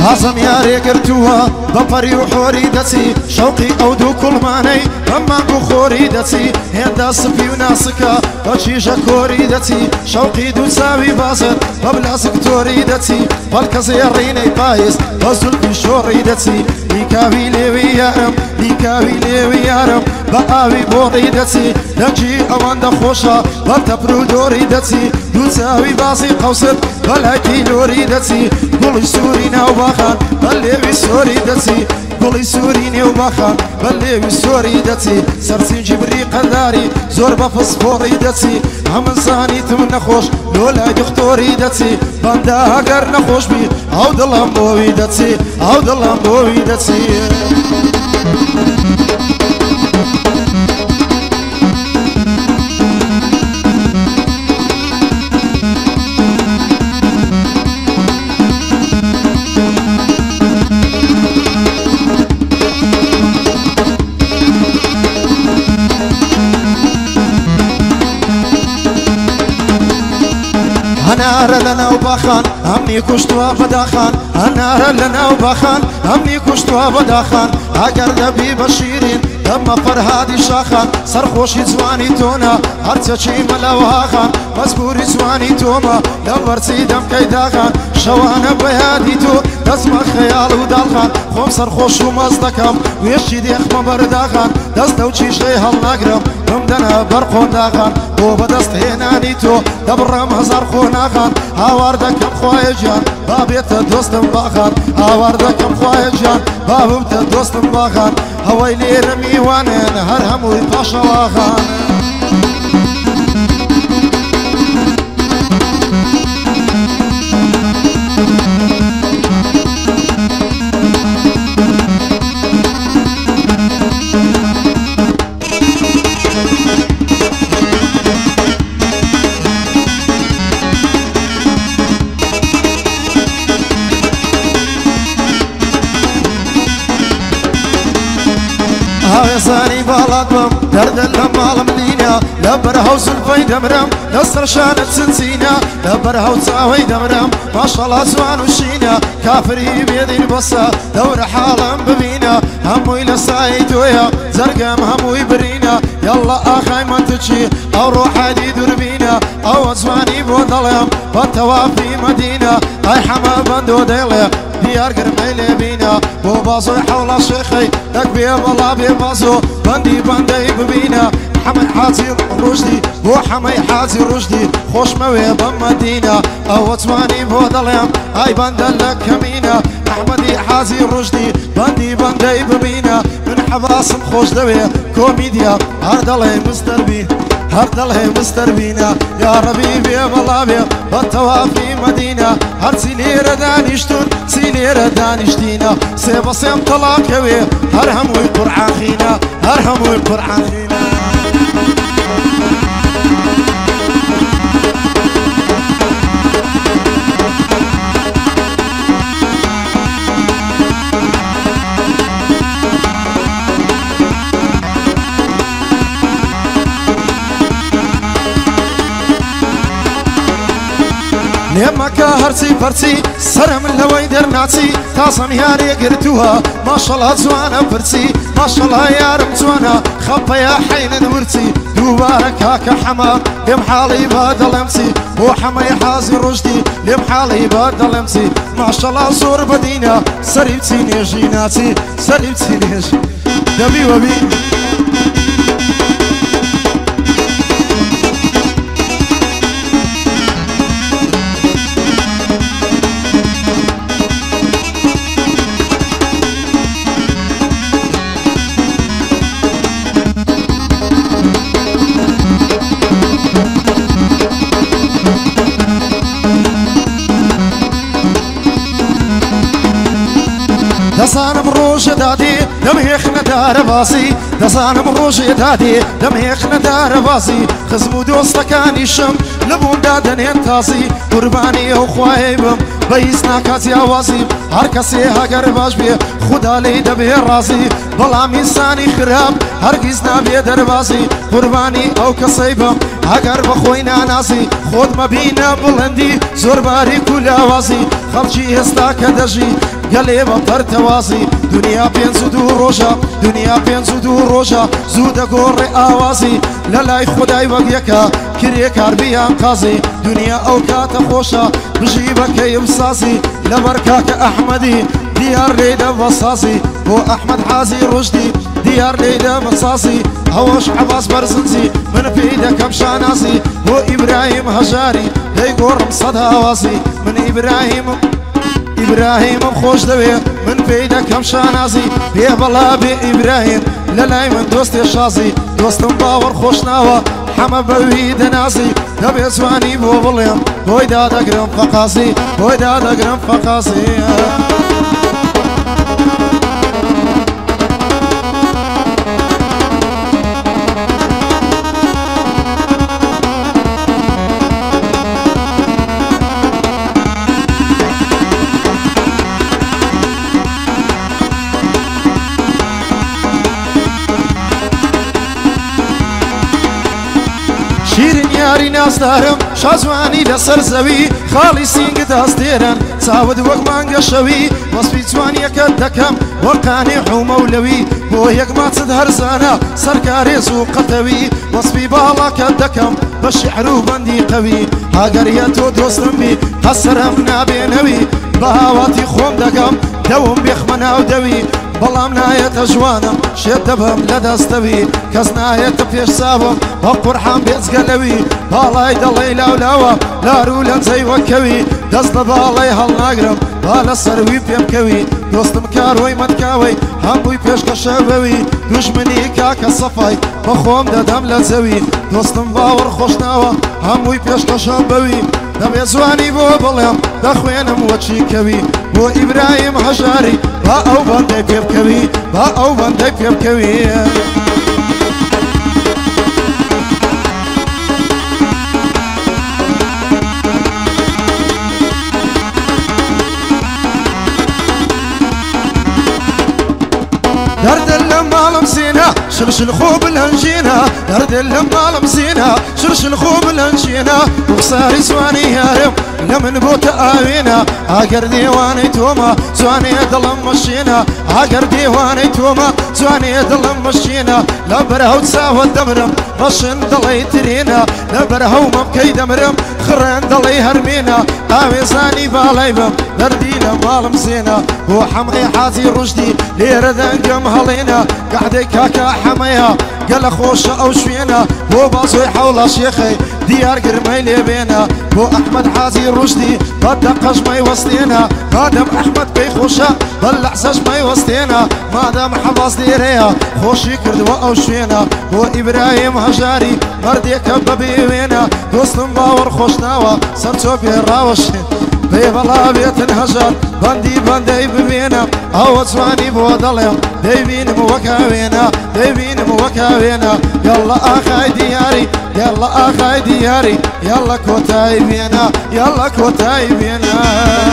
عزم ياري قرتوها بپری و حوری دسی شوقی او دو کلمانی بمانگو خوری دسی هندا سپی و ناسکا بچیش کوری دسی شوقی دو ساوی بازد ببلاسک توری دسی بلکز یرینی پایست بزلفی شوری دسی لیکاوی لیوی یارم لیکاوی لیوی یارم بآوی بوری دسی لنجی اوان دخوشا بلتپرو دوری دسی دو ساوی بازی قوسد بلایتی لوری دسی گلی سوری ناو باخان بلیوی سوری دسی گلی سوری ناو باخان بلیوی سوری دسی سرسین جبری قداری زور بفسفوری دسی همن زانی تم نخوش لولا دختوری دسی بنده اگر نخوش بی او دلم بوی دسی او دلم بوی دسی هنار لنا وباخان همني كشتوا بداخان هنار لنا وباخان همني كشتوا بداخان اگر دبي بشيرين دم فرهادي شاخان سرخوشي زواني تونا هرتشي ملوهاخان مزبوري زواني توما لبرسي دم كيداخان شوانا بيادي تو دزم خيال ودالخان خوم سرخوش ومزدكم ويشي ديخ مبرداخان دزدو چي شي هل ناقرم دمدنا برقون داخان بو بدست هناني تو دبرم هزار خوناخان هاواردكم خواهي جان بابيت دوستم باخان هاواردكم خواهي جان بابمت دوستم باخان هويلي رمي وانين هرهم ويطاشا واخان هاوزاني بالاتم درد المال مدينة لبرهو سلفي دمرم نصر شانت سنسينا لبرهو تساوي دمرم ما شاء الله زوان وشينا كافري بيدين بصا دور حالم ببينا همو إلى سايدويا زرقام همو يبرينا يلا آخاي ما تجي أو روح دي دربينا أو زواني بودلهم بطوافي مدينة أي حما بندو ديلي ديار قرميلي بينا بو بازو حول الشيخي دك بيه والله بيه بازو بندي ببينا حمي حازي رشدي بو حمي حازي رشدي خوش موي بمدينة او تواني بودلهم اي بندلك كمينة احمدي حازي رشدي بندي ببينا من حباسم خوش دوي كوميديا هردلي مستربي هردلي مستربينا يا ربيبي والله بيه بطوافي مدينة هر سيلير دانشتون سيلير دانشتينا سيبا سيم طلاقوي هر هموي قرعان خينا هر هموي قرعان خينا لمكا هرسي فرسي سرم اللوي درناتي تاسم ياري قرتوها ما شاء الله زوانا فرسي ما شاء الله يا رب زوانا خبا يا حين نورتي دوبارك هاك حمام لمحالي بادل امسي بو حمي حازي رشدي لمحالي بادل امسي ما شاء الله زور بدينا سريبتي نيجيناتي سريبتي نيجي دبي وبي دزانم روش دادي دم هيخنا دار باسي دزانم روش دادي دم هيخنا دار باسي خزمو دوست كان يشم لبون دادن ينتاسي قرباني وخوايبم بيسنا كاسي اواسي هر كسي هاگر باش بي خدا لي دبي راسي بلا ميساني خراب هرگز نبي درباسي قرباني او كسيبم ئەگەر بەخۆی ناناسی خۆت مەبینە بڵندی زۆر باریک و لاوازی خەڵکی ئێستا کە دەژی گەلێ بە پەرتەوازی دنیا پێنج و دوو ڕۆژە دنیا پێنج و دوو ڕۆژە زوو دەگۆڕێ ئاوازی لە لای خودای وەک یەکە کرێ کاربیان قازی دنیا ئەو کاتە خۆشە بژی بەکەی بسازی لەبەر کاکە ئەحمەدی دیار لێدە بەسازی بۆ ئەحمەد حازی ڕژدی دیار لێدە بەسازی ئەوەش عەباس بەرزنجی من پێی دەکەم شانازی بۆ ئیبراهیم هەژاری دەیگۆڕم سەد هاوازی من ئیبراهیمم خۆش دەوێ من پێی دەکەم شانازی بێ بەڵا بێ ئیبراهیم لە لای من دۆستێ شازی دۆستم باوەڕ خۆش ناوە حەمە بەوی دەنازی دەبێ جوانی بۆ بڵێم بۆی دادەگرم فەقازی بۆی دادەگرم فەقازی شیرین یاری نازدارم شازوانی لەسەر زەوی خاڵی سینگت هەستێرن چاوت وەک مانگە شەوی وەسپی جوانیەکەت دەکەم وەقانی حومەولەوی بۆ یەک ماچت هەرزانە سەرکارێز و قەتەوی وەسپی باڵاکەت دەکەم بە شیعر و بەندی قەوی ئەگەریە تۆ دۆستم بی قەسەرم نابێنەوی بە هاواتی خۆم دەگەم دەوم بێخمە ناو دەوی بەڵام نایەتە جوانم شێت دەبم لە دەستەوی کەس نایەتە پێش چاوم بە قورحان بێجگەلەوی باڵای دەڵێی لاولاوە لار و لەنجەی وەکەوی دەست لە باڵی هەڵناگرم با لە سەروی پێمکەوی دۆستم کارۆی مەتکاوەی هەمووی پێشکەشەوەوی دوژمنی کاکە سەفای بە خۆم دەدەم لە زەوی دۆستم باوەڕ خۆشناوە هەمووی پێشکەشە بەوی دەبێ جوانی بۆ بڵێم دەخوێنم وەچی کەوی بۆ ئیبراهیم هەژاری با ئەو بەندەی پێ بکەوی با ئەو بەندەی پێ بکەوی دەردن لە ماڵم زیینە شلشل خۆ بلەنجینە دەردن لە ماڵم زیینە شلشل خۆ بلەنجینە ڕوخساری جوانی یارم لە من بۆتە ئاوێنە ئاگەر دێوانەی تۆمە جوانەیە دڵم مەشینە ئاگەر دێوانەی تۆمە جوانەیە دڵم مەشینە لە بەرهەو چاوە دەمرم ڕەشن دڵی ترینە لە بەرهەو مەبکەی دەمرم خڕێن دڵی هەرمێنە ئاوێزانی باڵای بم دەردی لە ماڵم زێنە بۆ حەمەی حازی ڕژدی لێرە دەنگم هەڵێنە گەحدەی کاکە حەمەیە گەلە خۆشە ئەو شوێنە بۆ بازۆی حەوڵە شێخەی دیار گرمەی لێبێنە بۆ ئەحمەد حازی ڕژدی بەدە قەژمەی وەستێنە مادەم ئەحمەد پێی خۆشە بەل لە حسەشمەی وەستێنە مادەم حەواز لێرەیە خۆشی کردووە ئەو شوێنە بۆ ئیبراهیم هەژاری مەردێکە بەبێوێنە دۆستم باوەڕ خۆشناوە سەرچۆ پێڕاوەشێن بێ بەڵا بێتن هەژار بەندی بەندەی ببێنە ئەوە جوانی بۆ دەڵێم دەیبینم وەکاوێنە دەیبینم وەکاوێنە یاڵە ئاخای دیاری یاڵە ئاخای دیاری یاڵە کۆتایی بێنە یاڵە کۆتایی بێنە